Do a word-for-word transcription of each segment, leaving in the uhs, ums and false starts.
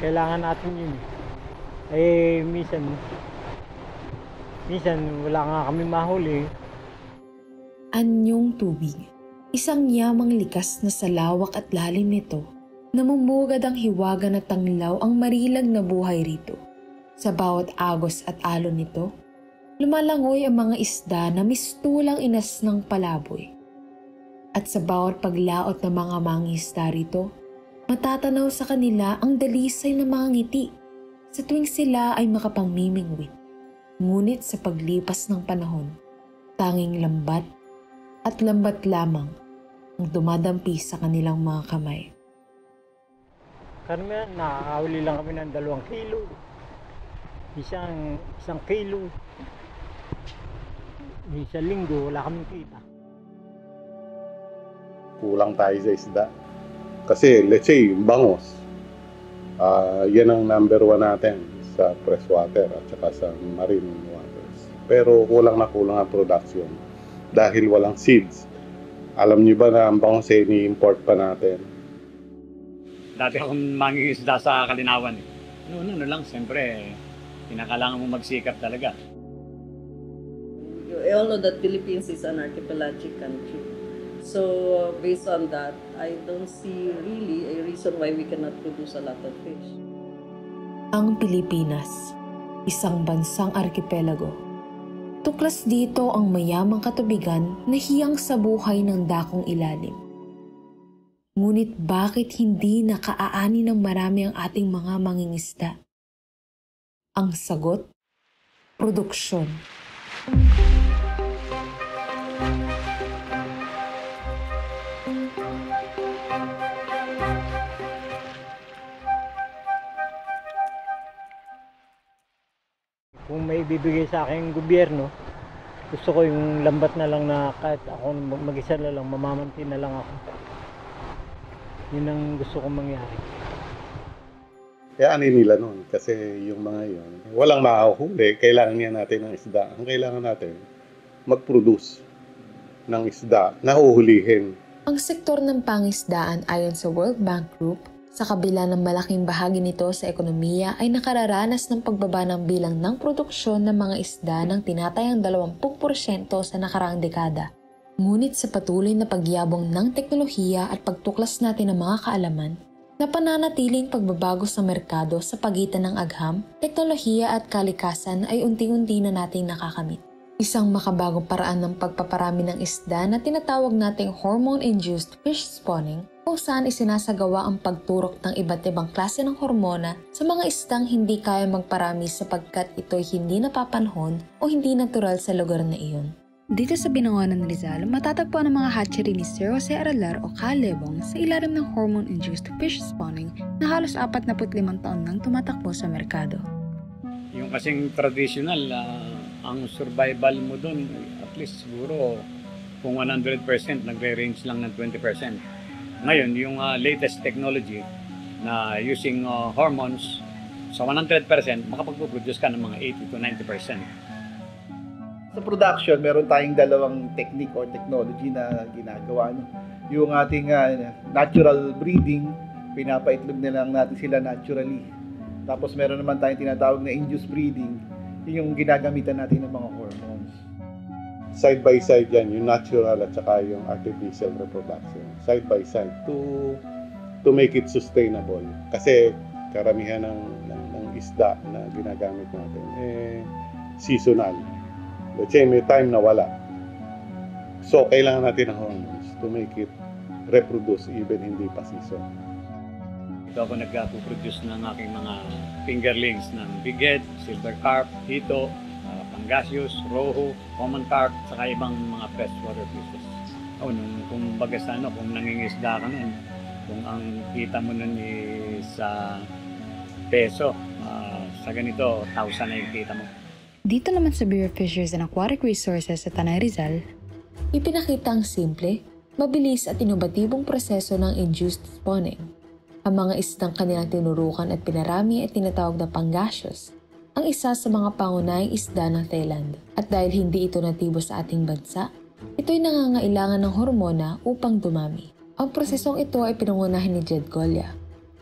Kailangan natin yun. Eh, minsan, minsan wala nga kami mahuli. Anyong tubig. Isang yamang likas na sa lawak at lalim nito. Namumugad ang hiwaga na tanglaw ang marilag na buhay rito. Sa bawat agos at alon nito, lumalangoy ang mga isda na mistulang inas ng palaboy. At sa bawat paglaot ng mga mangingisda rito, matatanaw sa kanila ang dalisay ng mga ngiti sa tuwing sila ay makapangmimingwit. Ngunit sa paglipas ng panahon, tanging lambat at lambat lamang ang dumadampi sa kanilang mga kamay. Karamihan, nakakahuli lang kami ng dalawang kilo. Isang, isang kilo. Isang linggo, wala kaming kita. Kulang tayo sa isda. Kasi let's say, bangos, uh, yan ang number one natin sa freshwater at saka sa marine waters. Pero kulang na kulang ang production dahil walang seeds. Alam niyo ba na ang bangos ay ni-import pa natin? Dati akong mangingisda sa Kalinawan. Eh. Noon, ano lang, siyempre, kinakailangan mo magsikap talaga. You all know that Philippines is an archipelagic country. So, based on that, I don't see really a reason why we cannot produce a lot of fish. Ang Pilipinas, isang bansang arkipelago. Tuklas dito ang mayamang katubigan na hiyang sa buhay ng dakong ilalim. Ngunit bakit hindi nakaaani ng marami ang ating mga mangingisda? Ang sagot, produksyon. Kung may bibigay sa akin gobyerno, gusto ko yung lambat na lang na kahit ako mag-isa na lang, mamamantin na lang ako. Yun ang gusto kong mangyari. Kaya ano nila nun? Kasi yung mga yun, walang makahuli. Kailangan niya natin ng isda. Ang kailangan natin, mag-produce ng isda na huhulihin. Ang sektor ng pangisdaan ayon sa World Bank Group, sa kabila ng malaking bahagi nito sa ekonomiya ay nakararanas ng pagbaba ng bilang ng produksyon ng mga isda ng tinatayang dalawampu porsyento sa nakaraang dekada. Ngunit sa patuloy na pagyabong ng teknolohiya at pagtuklas natin ng mga kaalaman, na pananatiling pagbabago sa merkado sa pagitan ng agham, teknolohiya at kalikasan ay unti-unti na nating nakakamit. Isang makabagong paraan ng pagpaparami ng isda na tinatawag nating hormone-induced fish spawning, kung saan isinasagawa ang pagturok ng iba't ibang klase ng hormona sa mga isdang hindi kaya magparami sapagkat ito'y hindi napapanahon o hindi natural sa lugar na iyon. Dito sa Binangonan, Rizal, matatagpuan ang mga hatchery ni Sir Jose Aralar o Kalebong sa ilalim ng hormone-induced fish spawning na halos apat na put limang taon nang tumatakbo sa merkado. Yung kasing traditional, uh, ang survival mo dun, at least siguro kung one hundred percent, nagre-range lang ng twenty percent. Ngayon, yung uh, latest technology na using uh, hormones, sa one hundred percent, makapag-produce ka ng mga eighty to ninety percent. Sa production, meron tayong dalawang technique or technology na ginagawa. Yung ating uh, natural breeding, pinapaitlog na lang natin sila naturally. Tapos meron naman tayong tinatawag na induced breeding, yung ginagamitan natin ng mga hormones. Side by side yan, yung natural at saka yung artificial reproduction. Side by side to to make it sustainable. Kasi karamihan ng, ng, ng isda na ginagamit natin, eh, seasonal. Let's say may time na wala. So, kailangan natin ng hormones to make it reproduce even hindi pa season. Ito ako nagpo-produce ng aking mga fingerlings ng bighead, silver carp, hito, uh, pangasius, rohu, common carp, saka ibang mga freshwater fishes. Oh, nung, kung baga sa ano, kung nangingisda ka nun, kung ang kita mo nun is sa peso, uh, sa ganito, thousand na yung kita mo. Dito naman sa Bureau of Fisheries and Aquatic Resources sa Tanay Rizal, ipinakita ang simple, mabilis at inobatibong proseso ng induced spawning. Ang mga isdang kanilang tinurukan at pinarami ay tinatawag na pangasius, ang isa sa mga pangunahing isda ng Thailand. At dahil hindi ito natibo sa ating bansa, ito'y nangangailangan ng hormona upang dumami. Ang prosesong ito ay pinangunahan ni Jed Golia.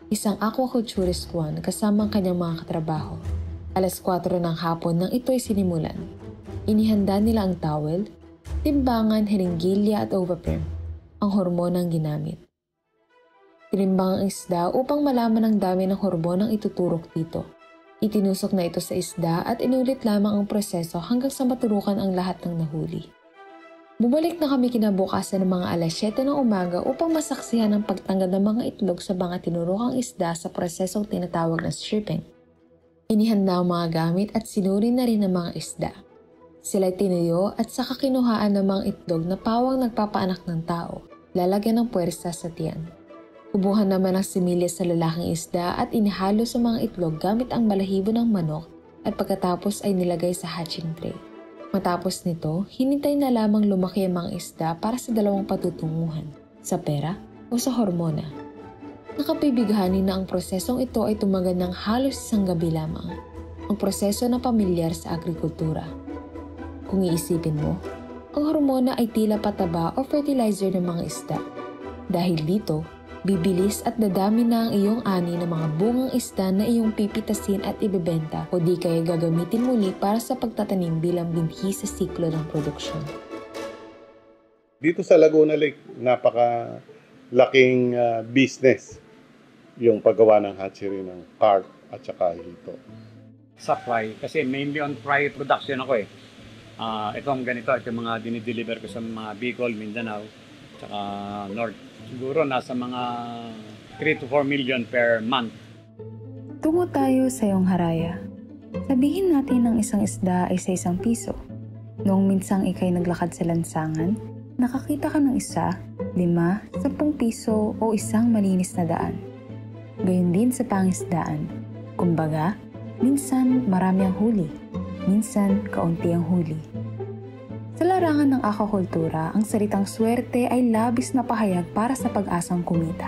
isang aquaculturist one kasama ang kanyang mga katrabaho. Alas kwatro ng hapon nang ito'y sinimulan. Inihanda nila ang towel, timbangan, heringgilya at overperm, ang hormonang ginamit. Tinimbang ang isda upang malaman ang dami ng hormonang ituturok dito. Itinusok na ito sa isda at inulit lamang ang proseso hanggang sa maturukan ang lahat ng nahuli. Bumalik na kami kinabukasan ng mga alas siyete ng umaga upang masaksihan ang pagtanggal ng mga itlog sa mga tinurukang isda sa prosesong tinatawag na stripping. Inihanda ang mga gamit at sinuri na rin ang mga isda. Sila'y tinuyo at saka kinuhaan ng mga itlog na pawang nagpapaanak ng tao, lalagyan ng puwersa sa tiyan. Ubuhan naman ang similya sa lalaking isda at inihalo sa mga itlog gamit ang balahibo ng manok at pagkatapos ay nilagay sa hatching tray. Matapos nito, hinintay na lamang lumaki ang mga isda para sa dalawang patutunguhan, sa pera o sa hormona. Nakapibighanin na ang prosesong ito ay tumagal ng halos isang gabi lamang, ang proseso na pamilyar sa agrikultura. Kung iisipin mo, ang hormona ay tila pataba o fertilizer ng mga isda. Dahil dito, bibilis at dadami na ang iyong ani ng mga bungang isda na iyong pipitasin at ibebenta o di kaya gagamitin muli para sa pagtatanim bilang binhi sa siklo ng produksyon. Dito sa Laguna Lake, napaka-laking uh, business yung paggawa ng hatchery ng carp at saka hito. Sa fry, kasi mainly on fry production ako eh. Uh, itong ganito, ito yung mga dinideliver ko sa mga Bicol, Mindanao, saka North. Siguro nasa mga three to four million per month. Tungo tayo sa iyong haraya. Sabihin natin ang isang isda ay sa isang piso. Noong minsang ikay naglakad sa lansangan, nakakita ka ng isa, lima, sampung piso o isang malinis na daan. Gayon din sa pangisdaan. Kumbaga, minsan marami ang huli, minsan kaunti ang huli. Sa larangan ng aquacultura, ang salitang swerte ay labis na pahayag para sa pag-asang kumita.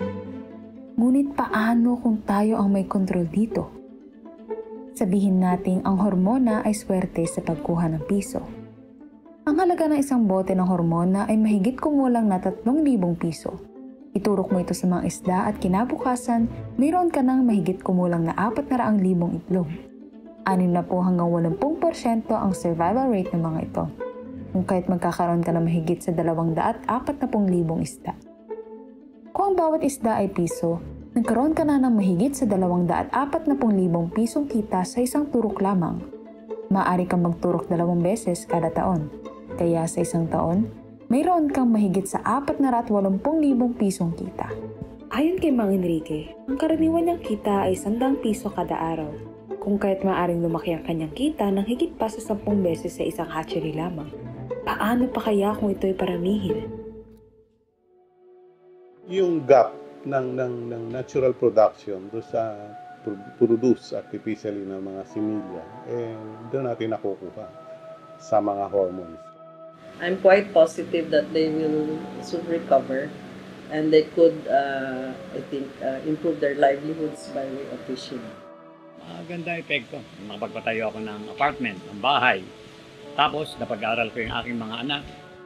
Ngunit paano kung tayo ang may kontrol dito? Sabihin nating ang hormona ay swerte sa pagkuha ng piso. Ang halaga ng isang bote ng hormona ay mahigit kumulang na tatlong libong piso. Iturok mo ito sa mga isda at kinabukasan, mayroon ka ng mahigit kumulang na apat na raang libong itlog. Anim na po hanggang walumpung porsyento ang survival rate ng mga ito. Kung kahit magkakaroon ka na mahigit sa dalawang daat apat na pong libong isda. Kung ang bawat isda ay piso, nagkaroon ka na ng mahigit sa dalawang daat apat na pong libong pisong kita sa isang turok lamang. Maaari kang magturok dalawang beses kada taon. Kaya sa isang taon, mayroon kang mahigit sa apat na raat walumpung libong pisong kita. Ayon kay Mang Enrique, ang karaniwan niyang kita ay sandang piso kada araw. Kung kahit maaaring lumaki ang kanyang kita ng higit pa sa sampung beses sa isang hatchery lamang. Paano pa kaya kung ito'y paramihin? Yung gap ng, ng, ng natural production do sa produce artificially ng mga similya, eh, doon natin nakukuha sa mga hormones. I'm quite positive that they will soon recover and they could, uh, I think, uh, improve their livelihoods by way of fishing. Maganda epekto. Makapagpatayo ako ng apartment, ng bahay. Tapos, napag-aaral ko yung aking mga anak.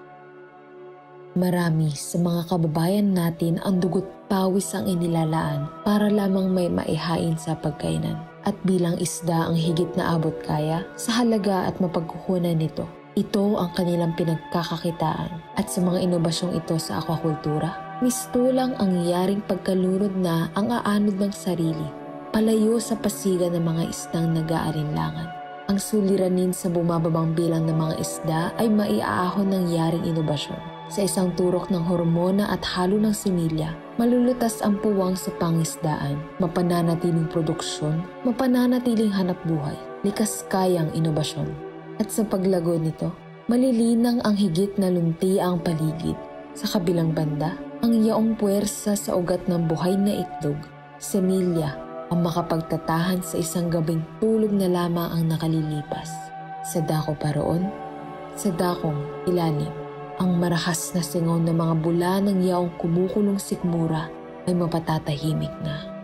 Marami sa mga kababayan natin ang dugot pawis ang inilalaan para lamang may maihain sa pagkainan. At bilang isda ang higit na abot kaya sa halaga at mapagkukunan nito. Ito ang kanilang pinagkakakitaan. At sa mga inobasyong ito sa aquacultura, mistulang ang yaring pagkalunod na ang aanod ng sarili, palayo sa pasigan ng mga isdang nag-aalinlangan. Ang suliranin sa bumababang bilang ng mga isda ay maiaahon ng yaring inobasyon. Sa isang turok ng hormona at halo ng similya, malulutas ang puwang sa pangisdaan, mapananatiling produksyon, mapananatiling hanap buhay, likas kayang inobasyon. At sa paglago nito, malilinang ang higit na lunti ang paligid. Sa kabilang banda, ang yaong puwersa sa ugat ng buhay na itlog, similya, ang makapagtatahan sa isang gabing tulog na lamang ang nakalilipas. Sa dako pa roon, sa dakong ilalim, ang marahas na singaw ng mga bula ng yaong kumukulong sikmura ay mapatatahimik na.